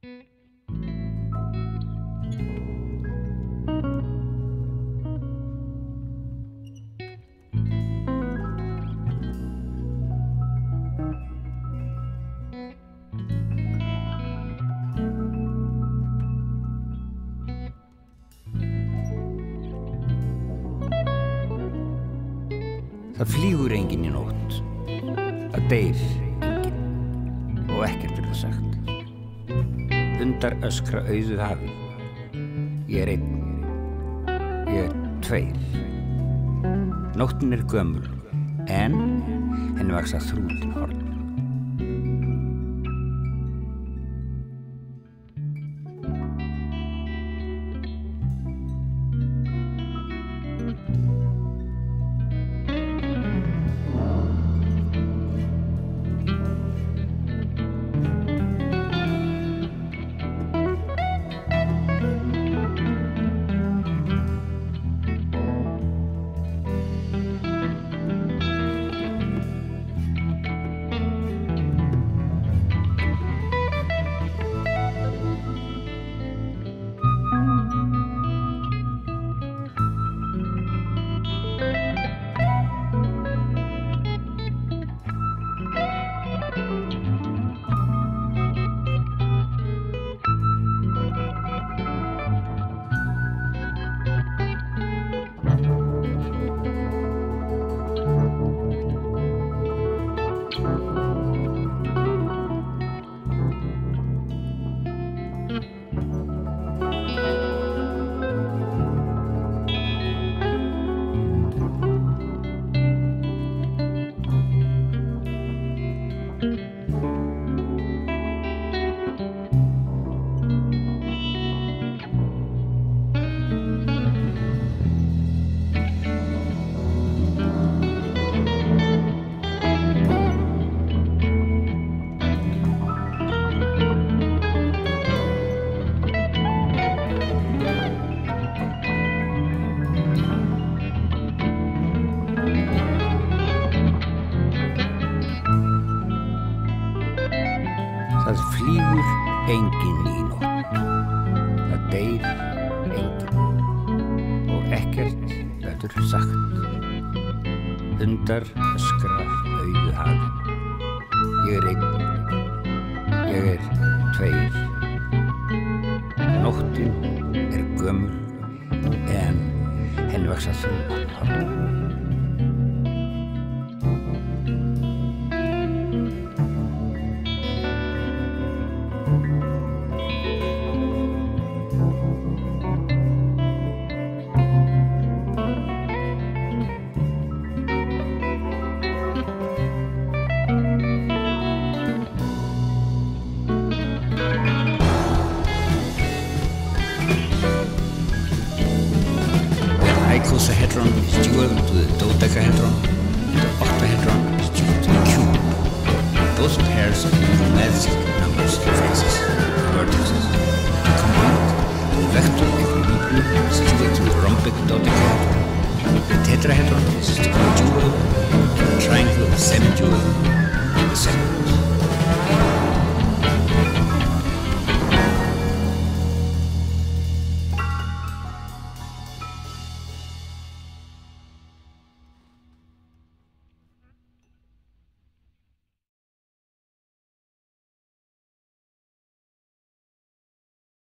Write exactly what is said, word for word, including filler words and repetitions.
Það flýgur enginn í nótt, það deyr enginn og ekkert verður sagt. Hundar öskra auðu hafi, ég er einn, ég er tveir. Nóttin er gömul, en henni vaxa þrútin horn. Það flýgur enginn í nótt, það deyr enginn og ekkert verður sagt. Hundar öskra auðu hafi, ég er einn, ég er tveir. Nóttin er gömul, en henni vaxa þrútin horn. Icosahedron is dual to the dodecahedron, and the octahedron is dual to the cube. Both pairs of geometric numbers and faces, vertices. Combined, the vector equilibrium is dual to the rhombic dodecahedron. The tetrahedron is dual to the triangle semidual in the second.